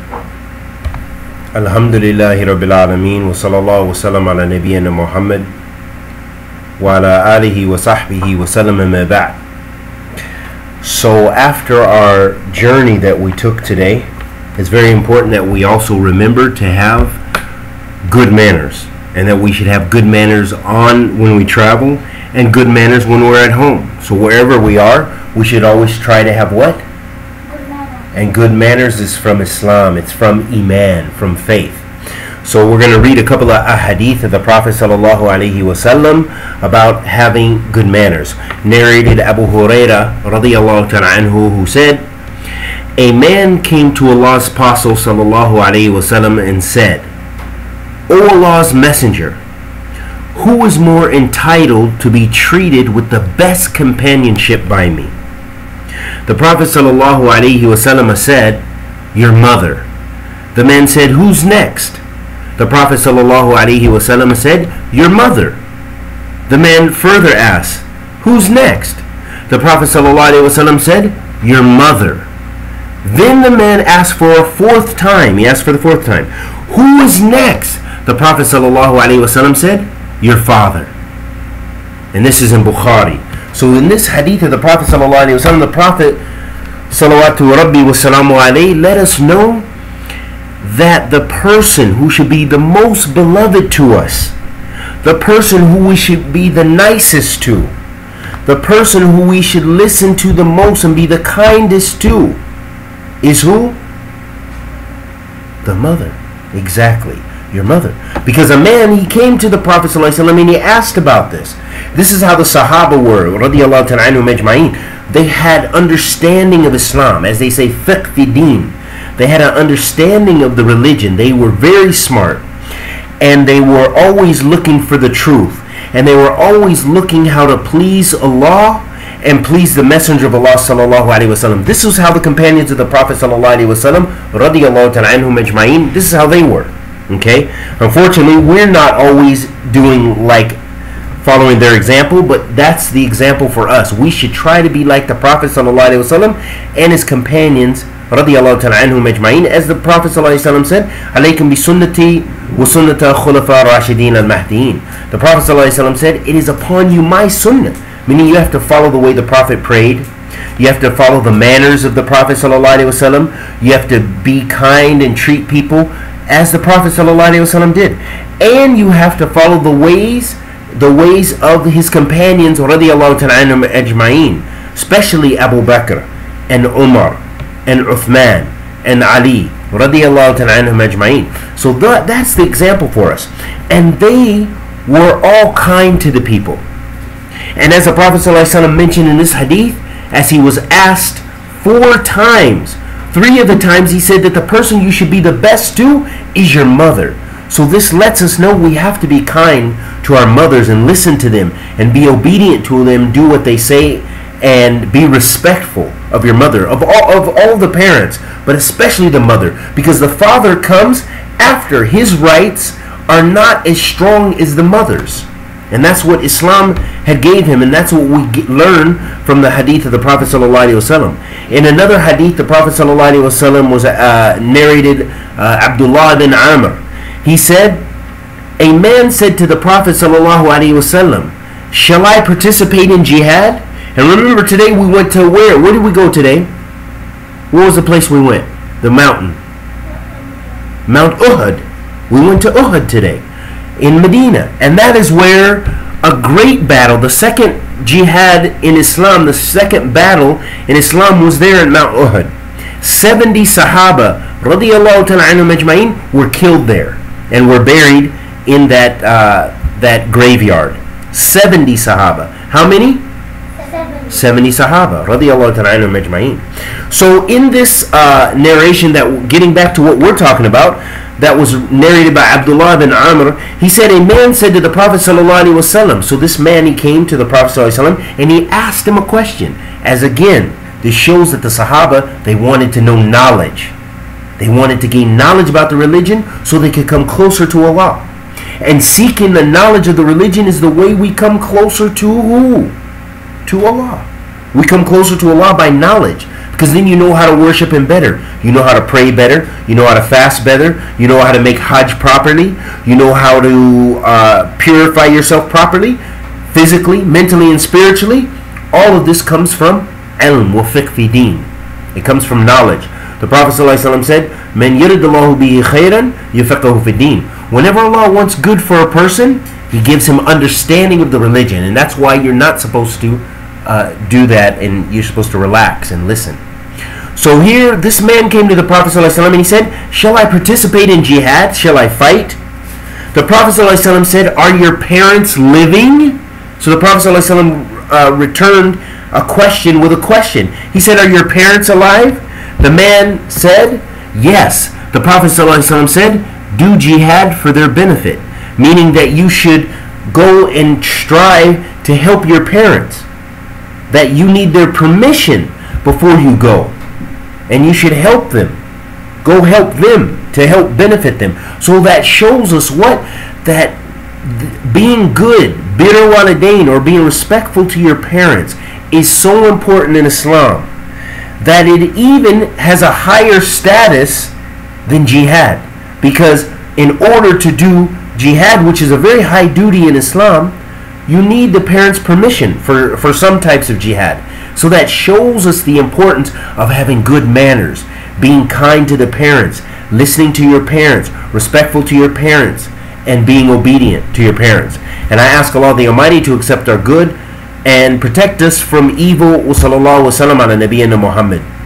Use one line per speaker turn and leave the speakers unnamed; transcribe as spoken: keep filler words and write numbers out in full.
Alhamdulillahi Rabbil Alameen wa sallallahu wa sallam ala nabiyyina Muhammad wa ala alihi wa sahbihi wa sallam ma ba'd. So after our journey that we took today, it's very important that we also remember to have good manners, and that we should have good manners on when we travel and good manners when we're at home. So wherever we are, we should always try to have what? And good manners is from Islam. It's from Iman, from faith. So we're going to read a couple of ahadith of the Prophet sallallahu alaihi wasallam about having good manners. Narrated Abu Huraira radiyallahu ta'ala anhu, who said, a man came to Allah's Apostle sallallahu alaihi wasallam and said, O Allah's Messenger, who is more entitled to be treated with the best companionship by me? The Prophet sallallahu alaihi wasallam said, your mother. The man said, who's next? The Prophet sallallahu alaihi wasallam said, your mother. The man further asked, who's next? The Prophet sallallahu alaihi wasallam said, your mother. Then the man asked for a fourth time. He asked for the fourth time, who is next? The Prophet sallallahu alaihi wasallam said, your father. And this is in Bukhari. So in this hadith of the Prophet sallallahu alaihi wasallam, the Prophet salawatu rabbi wa salamu alayhi let us know that the person who should be the most beloved to us, the person who we should be the nicest to, the person who we should listen to the most and be the kindest to, is who? The mother. Exactly. Your mother. Because a man, he came to the Prophet ﷺ and he asked about this. This is how the Sahaba were, radiyallahu ta'ala anhum ajma'in. They had understanding of Islam, as they say, fiqh fi din. They had an understanding of the religion. They were very smart, and they were always looking for the truth, and they were always looking how to please Allah and please the Messenger of Allah sallallahu alaihi wasallam. This is how the companions of the Prophet sallallahu alaihi wasallam, radiyallahu ta'ala anhum ajma'in, this is how they were. Okay, unfortunately, we're not always doing like following their example, but that's the example for us. We should try to be like the Prophet sallallahu alaihi wasallam and his companions, radiyallahu ta'ala anhum ajma'in, as the Prophet sallallahu alaihi wasallam said, "Alaykum bi sunnati wa sunnata khulafa rashidin al-mahdiyyin." The Prophet sallallahu alaihi wasallam said, "It is upon you my sunnah," meaning you have to follow the way the Prophet prayed. You have to follow the manners of the Prophet sallallahu alaihi wasallam. You have to be kind and treat people as the Prophet ﷺ did, and you have to follow the ways, the ways of his companions, radiyallahu ta'ala anhum ajma'in, especially Abu Bakr and Umar and Uthman and Ali, radiyallahu ta'ala anhum ajma'in. So that, that's the example for us, and they were all kind to the people. And as the Prophet ﷺ mentioned in this hadith, as he was asked four times, three of the times he said that the person you should be the best to is your mother. So this lets us know we have to be kind to our mothers and listen to them and be obedient to them, do what they say, and be respectful of your mother, of all of all the parents, but especially the mother, because the father comes after. His rights are not as strong as the mother's. And that's what Islam had gave him, and that's what we get, learn from the hadith of the Prophet sallallahu alaihi wasallam. In another hadith, the Prophet sallallahu alaihi wasallam was uh, narrated, uh, Abdullah bin Amr. He said, a man said to the Prophet sallallahu alaihi wasallam, shall I participate in jihad? And remember, today we went to where? Where did we go today? What was the place we went? The mountain. Mount Uhud. We went to Uhud today, in Medina, and that is where a great battle, the second jihad in Islam, the second battle in Islam was there in Mount Uhud. seventy Sahaba radiyallahu ta'ala anhum ajma'in were killed there and were buried in that uh, that graveyard. seventy Sahaba. How many? seventy Sahaba radiyallahu ta'ala anhum ajma'in. So in this uh, narration, that getting back to what we're talking about, that was narrated by Abdullah bin Amr, he said, a man said to the Prophet sallallahu alaihi wasallam. So this man, he came to the Prophet sallallahu alaihi wasallam and he asked him a question. As again, this shows that the Sahaba, they wanted to know knowledge. They wanted to gain knowledge about the religion so they could come closer to Allah. And seeking the knowledge of the religion is the way we come closer to who? To Allah. We come closer to Allah by knowledge. because then you know how to worship him better. You know how to pray better. You know how to fast better. You know how to make hajj properly. You know how to uh, purify yourself properly, physically, mentally, and spiritually. All of this comes from ilm wa fiqh fi deen. It comes from knowledge. The Prophet ﷺ said, "Man yuridullahu bihi khayran yufaqihu fi deen." Whenever Allah wants good for a person, He gives him understanding of the religion, and that's why you're not supposed to uh, do that, and you're supposed to relax and listen. So here, this man came to the Prophet ﷺ and he said, "Shall I participate in jihad? Shall I fight?" The Prophet ﷺ said, "Are your parents living?" So the Prophet ﷺ uh, returned a question with a question. He said, "Are your parents alive?" The man said, "Yes." The Prophet ﷺ said, "Do jihad for their benefit," meaning that you should go and strive to help your parents, that you need their permission before you go, and you should help them. Go help them to help benefit them. So that shows us what? That th- being good, birr walidain, or being respectful to your parents is so important in Islam that it even has a higher status than jihad. Because in order to do jihad, which is a very high duty in Islam, you need the parents' permission for, for some types of jihad. So that shows us the importance of having good manners, being kind to the parents, listening to your parents, respectful to your parents, and being obedient to your parents. And I ask Allah the Almighty to accept our good and protect us from evil. Wa sallallahu wa sallam ala nabiyyina Muhammad.